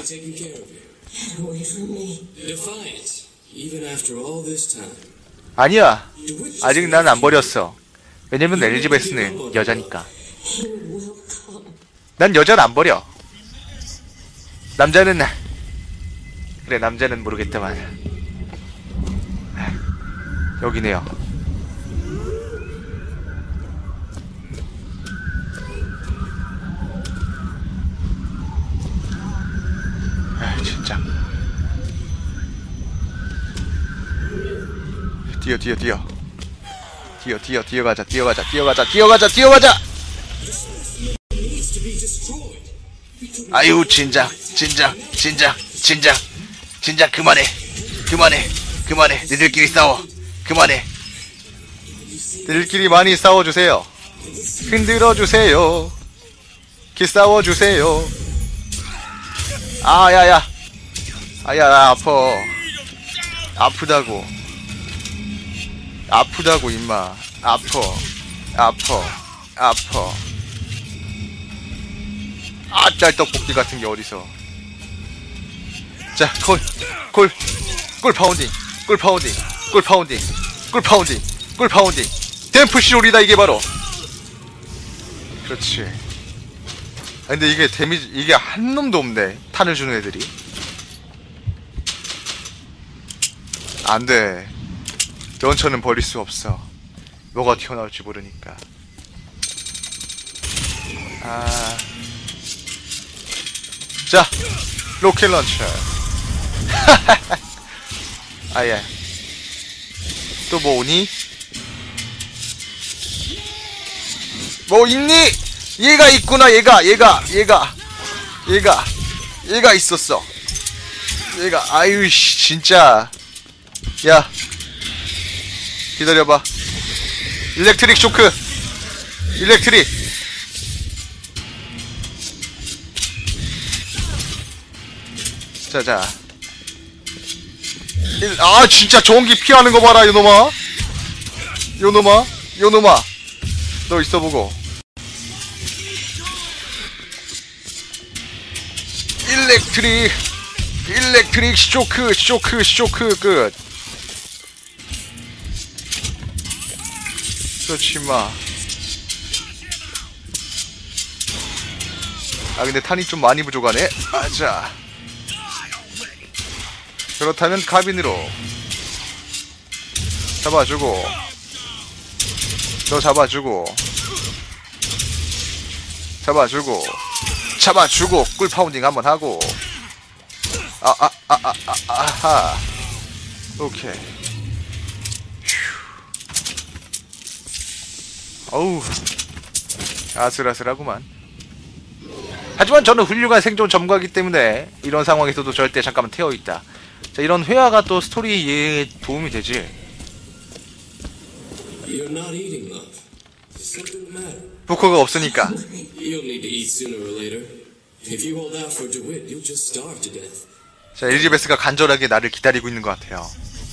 아니야. 아직 난 안 버렸어. 왜냐면 엘리자베스는 여자니까. 난 여자를 안 버려. 남자는 그래, 남자는 모르겠다만 여기네요. 아, 진짜. 뛰어가자. 아유, 진작 그만해. 니들끼리 싸워. 그만해. 니들끼리 많이 싸워주세요. 흔들어주세요. 싸워주세요. 아야야, 나 아프다고 임마. 아파. 짤떡볶이 같은 게 어디서. 자, 꿀 파운딩. 댐프시 롤이다, 이게 바로. 그렇지. 근데 이게 데미지, 이게 한 놈도 없네. 탄을 주는 애들이. 안 돼. 런처는 버릴 수 없어. 뭐가 튀어나올지 모르니까. 자, 로켓 런처. 아예. 또 뭐 오니? 뭐 있니? 얘가 있구나. 얘가 있었어. 아유 씨, 진짜. 야, 기다려봐. 일렉트릭 쇼크. 자. 진짜 전기 피하는 거 봐라, 요놈아. 너 있어보고. 일렉트릭 쇼크 끝. 그렇지 마. 근데 탄이 좀 많이 부족하네. 자, 그렇다면 카빈으로 잡아주고, 너 잡아주고 꿀 파운딩 한번 하고. 아하. 오케이. 어우, 아슬아슬하구만. 하지만 저는 훌륭한 생존 전문가이기 때문에 이런 상황에서도 절대 잠깐만 태워있다. 자, 이런 회화가 또 스토리에 도움이 되지. 부커가 없으니까. 자, 엘리자베스가 간절하게 나를 기다리고 있는 것 같아요.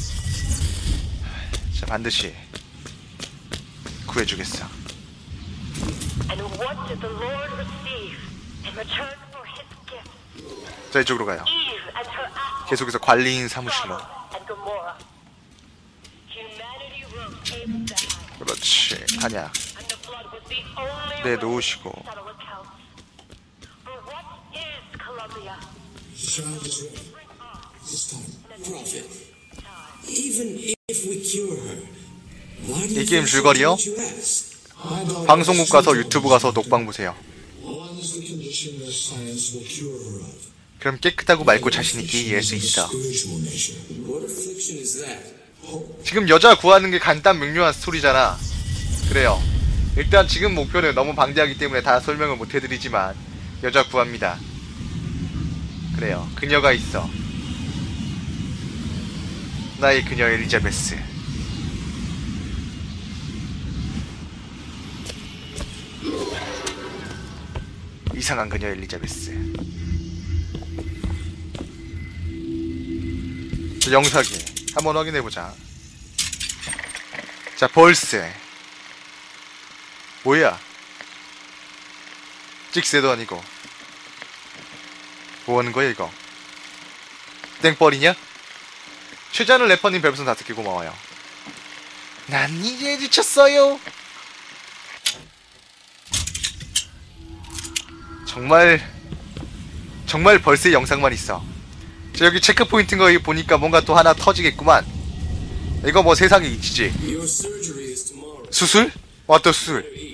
자, 반드시 구해주겠어. 자, 이쪽으로 가요. 계속해서 관리인 사무실로. 그렇지. 가냐. 네, 놓으시고. 이 게임 줄거리요? 방송국 가서 유튜브 가서 녹방 보세요. 그럼 깨끗하고 맑고 자신있게 이해할 수 있어. 지금 여자 구하는 게 간단 명료한 스토리잖아. 그래요. 일단 지금 목표는 너무 방대하기 때문에 다 설명을 못 해드리지만 여자 구합니다. 그래요. 그녀가 있어. 나의 그녀 엘리자베스. 이상한 그녀 엘리자베스. 영사기 한번 확인해보자. 자, 벌스. 뭐야? 찍새도 아니고. 뭐 하는 거야 이거? 땡벌이냐? 최자는 래퍼님 별풍선 5개 고마워요. 난 이제 지쳤어요. 정말 벌새 영상만 있어. 저 여기 체크 포인트인 거 보니까 뭔가 또 하나 터지겠구만. 이거 뭐 세상에 있지. 수술? 어떤 수술?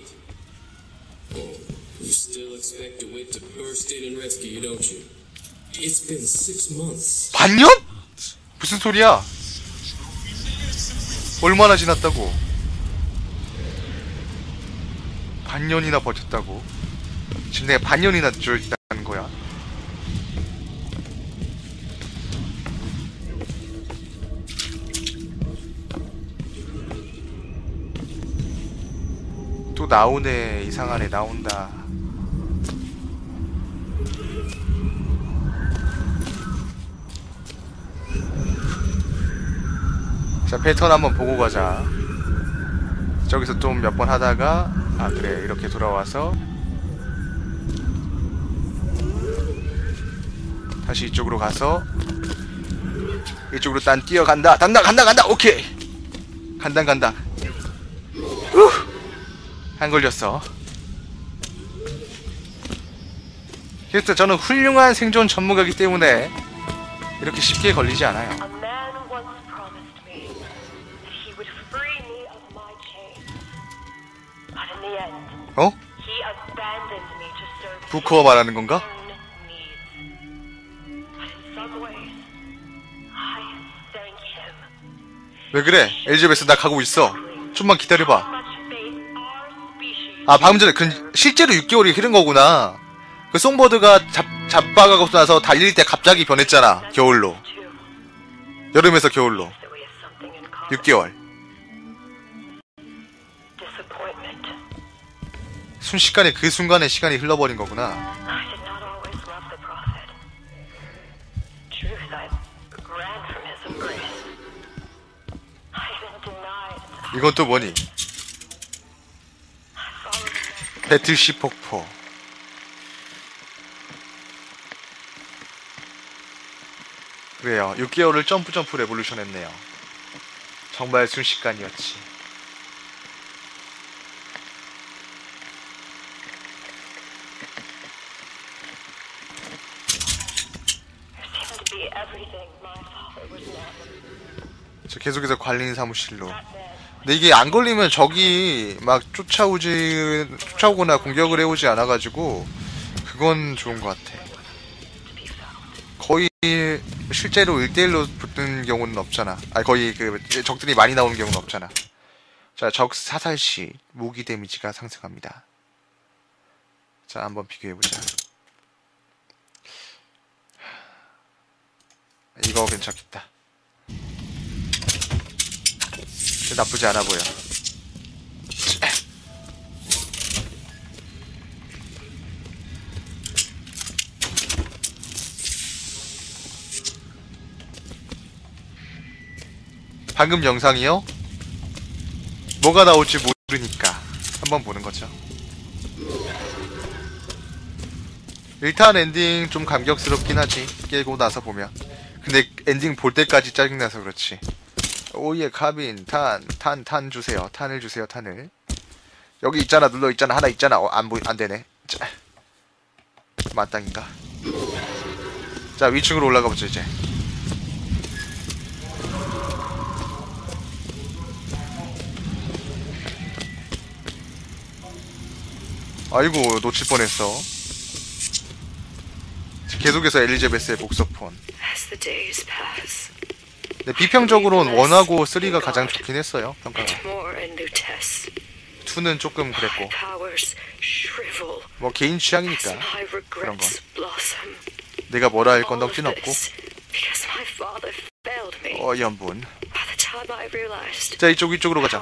반년? 무슨 소리야? 얼마나 지났다고? 반년이나 버텼다고? 지금 내가 반년이나 늦어있다는 거야? 또 나오네. 이상한 애 나온다. 자, 패턴 한번 보고 가자. 저기서 좀 몇 번 하다가 아 그래 이렇게 돌아와서 다시 이쪽으로 가서 이쪽으로 딴 뛰어간다. 간다. 오케이. 간다. 안 걸렸어. 그래서 저는 훌륭한 생존 전문가이기 때문에 이렇게 쉽게 걸리지 않아요. 어? 부커 말하는 건가? 왜 그래? 엘리자베스 나 가고 있어. 좀만 기다려봐. 아 방금 전에 실제로 6개월이 흐른 거구나. 그 송버드가 잡아가고 나서 달릴 때 갑자기 변했잖아. 겨울로. 여름에서 겨울로. 6개월. 순식간에 그 순간에 시간이 흘러버린 거구나. 이건 또 뭐니? 배틀시 폭포. 그래요. 6개월을 점프 레볼루션 했네요. 정말 순식간이었지. 저 계속해서 관리인 사무실로. 근데 이게 안 걸리면 적이 막 쫓아오거나 공격을 해오지 않아가지고 그건 좋은 것 같아. 거의 실제로 1대1로 붙는 경우는 없잖아. 아니 거의 그 적들이 많이 나오는 경우는 없잖아. 자, 적 사살 시 무기 데미지가 상승합니다. 자, 한번 비교해보자. 이거 괜찮겠다. 나쁘지 않아 보여. 방금 영상이요? 뭐가 나올지 모르니까 한번 보는 거죠. 일단 엔딩 좀 감격스럽긴 하지. 깨고 나서 보면. 근데 엔딩 볼 때까지 짜증나서 그렇지. 오예 카빈 탄 주세요. 탄을 주세요. 탄을. 여기 있잖아. 눌러 있잖아. 하나 있잖아. 안 되네. 자, 마땅인가? 자, 위층으로 올라가 보죠 이제. 아이고 놓칠 뻔했어. 계속해서 엘리자베스의 복서폰. 네, 비평적으로는 1하고 3가 가장 좋긴 했어요. 평가가. 2는 조금 그랬고. 뭐 개인 취향이니까 그런 건. 내가 뭐라 할 건 덕진 없고. 연분. 자, 이쪽으로 가자.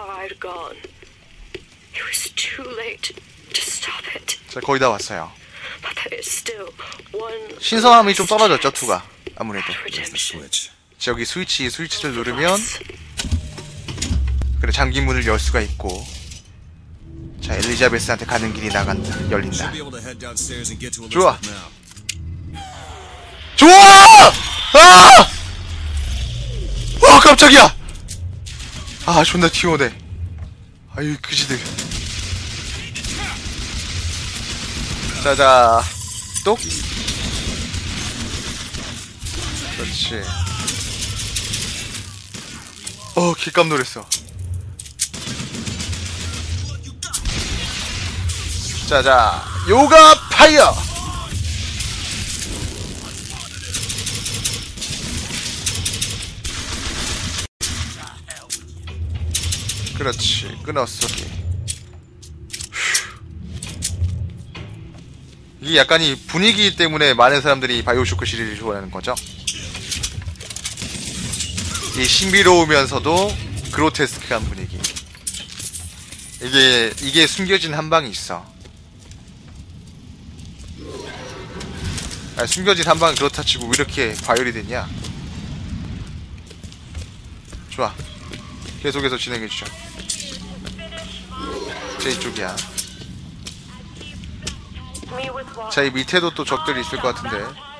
자, 거의 다 왔어요. 신선함이 좀 떨어졌죠, 2가. 아무래도. 자, 여기 스위치를 누르면 그래, 잠긴 문을 열 수가 있고. 자, 엘리자베스한테 가는 길이 열린다. 좋아. 아! 와 깜짝이야. 아 존나 튀어오네. 아유 그지들. 자자 똑. 그렇지. 개깜 놀랬어. 자자 요가 파이어. 그렇지 끊었어. 이게 약간 이 분위기 때문에 많은 사람들이 바이오쇼크 시리즈를 좋아하는 거죠. 이 신비로우면서도 그로테스크한 분위기. 이게 숨겨진 한방이 있어. 숨겨진 한방은 그렇다 치고 왜 이렇게 과열이 됐냐. 좋아 계속해서 진행해주죠. 제 이쪽이야. 자, 이 밑에도 또 적들이 있을 것 같은데.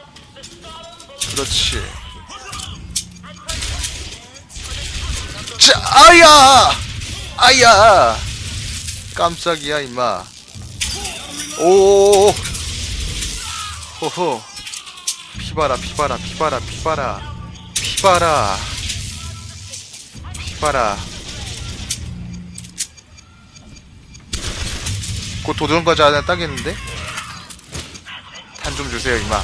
그렇지. 자, 아야 깜짝이야 임마. 오 호호. 피봐라 곧 도전과자 하나 따겠는데? 탄 좀 주세요 임마.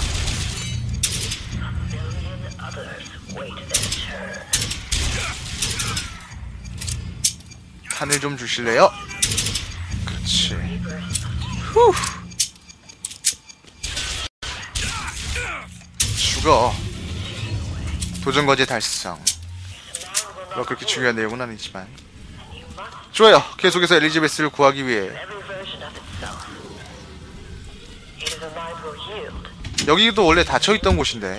탄을 좀 주실래요? 그렇지. 후. 죽어. 도전과제 달성. 뭐 그렇게 중요한 내용은 아니지만. 좋아요. 계속해서 엘리자베스를 구하기 위해. 여기도 원래 닫혀있던 곳인데.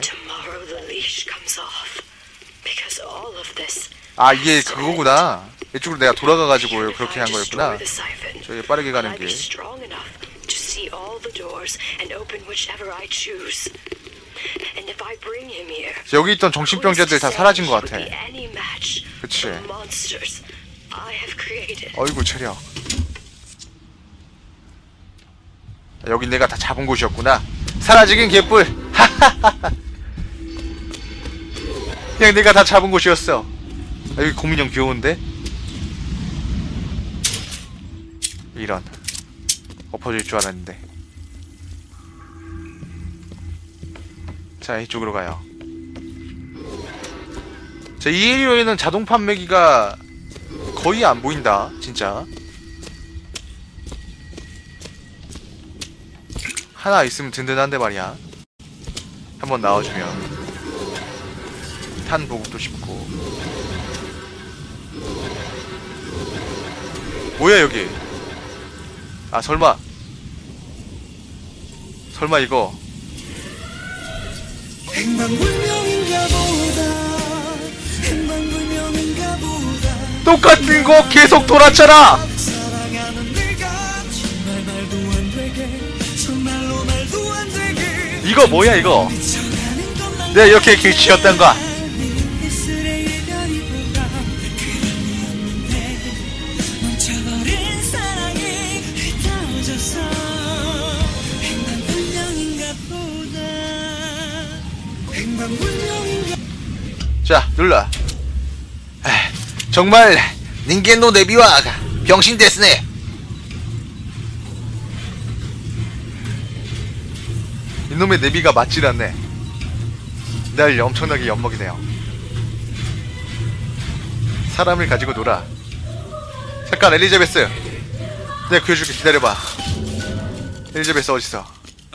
아 이게 그거구나. 이쪽으로 내가 돌아가가지고 그렇게 한 거였구나. 저기 빠르게 가는 길. 여기 있던 정신병자들 다 사라진 것 같아. 그치. 어이구 체력. 여긴 내가 다 잡은 곳이었구나. 사라지긴 개뿔. 그냥 내가 다 잡은 곳이었어. 여기 고민형 귀여운데? 이런. 엎어질 줄 알았는데. 자 이쪽으로 가요. 자 이 에리어에는 자동 판매기가 거의 안 보인다 진짜. 하나 있으면 든든한데 말이야. 한번 나와주면 탄 보급도 쉽고. 뭐야 여기. 아 설마 이거 똑같은 거 계속 돌았잖아. 이거 뭐야 이거. 내가 이렇게 길치였던가. 자 눌러. 정말 닌겐노 네비와 병신 데스네. 이놈의 네비가 맞질 않네. 날 엄청나게 엿먹이네요. 사람을 가지고 놀아. 잠깐 엘리자베스. 내가 구해줄게. 기다려봐. 엘리자베스 어딨어?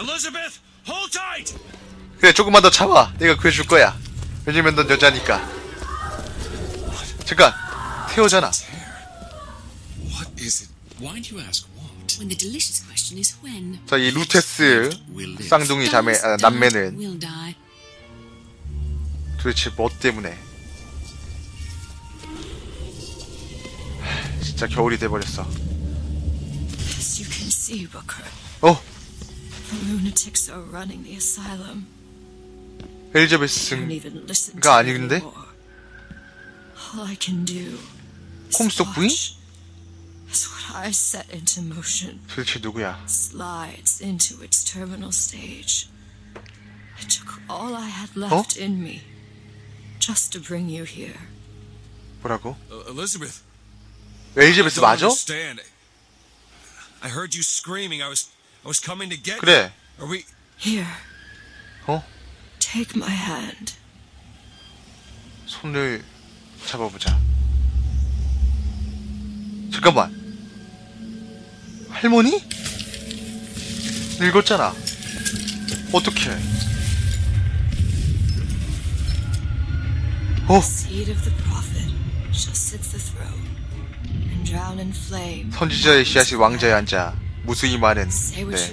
그래 조금만 더 참아. 내가 구해줄 거야. 왜냐면 넌 여자니까. 잠깐 태호잖아. 자, 이 루테스 쌍둥이 자매 남매는 도대체 뭐 때문에 진짜 겨울이 돼버렸어. 엘리자베스가 아닌데? 홈스톡 부인? 도대체 누구야? 어? 뭐라고? 엘리자베스 맞아? 그래. 어? Take my hand. 손을 잡아보자. 잠깐만. 할머니? 늙었잖아. 어떡해. 선지자의 씨앗이 왕자에 앉아 무수히 많은. 네.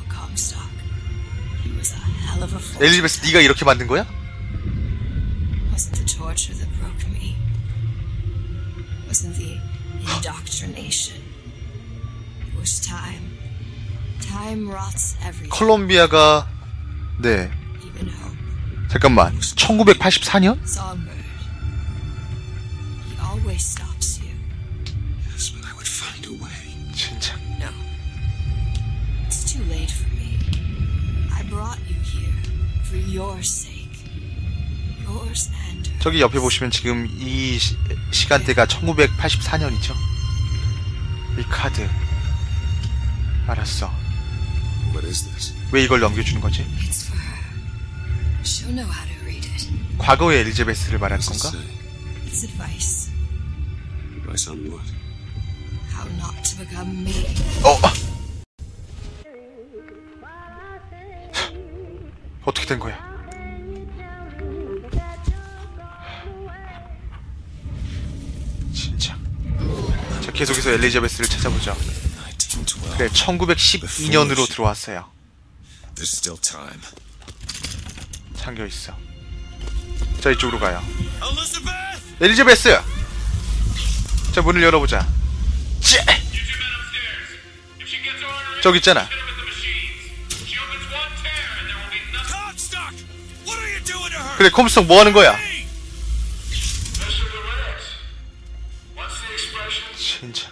엘리자베스 네가 이렇게 만든 거야? Wasn't the torture that broke me. Wasn't the indoctrination. It was time. Time rots everything. 콜롬비아가 네. Even hope. 잠깐만. 1984년? Songbird. He always stops you. Yes, but I would find a way. 진짜. No. It's too late for me. I brought you here for your sake. Yours and hers. 저기 옆에 보시면 지금 이 시간대가 1984년이죠. 이 카드. 알았어. What is this? 왜 이걸 넘겨주는 거지? It's for her. She'll know how to read it. 과거의 엘리자베스를 말하는 What's it 건가? say? It's advice. Advice on what? How not to become me. 어떻게 된 거야? 진짜. 자, 계속해서 엘리자베스를 찾아보죠. 1912. 그래, 1912년으로 들어왔어요. There's still time. 잠겨 있어. 자, 이쪽으로 가요. Elizabeth! 엘리자베스! 자, 문을 열어보자. 찌! 저기 있잖아. Comstock! What are you doing to her? 그래, 컴스톡 뭐 하는 거야? 진짜.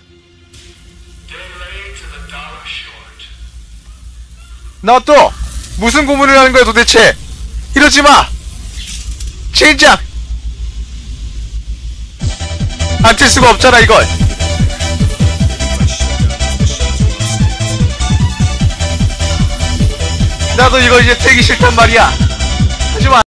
나 또 무슨 고문을 하는 거야 도대체? 이러지 마. 진짜. 안 틀 수가 없잖아 이걸. 나도 이거 이제 틀기 싫단 말이야. 하지마.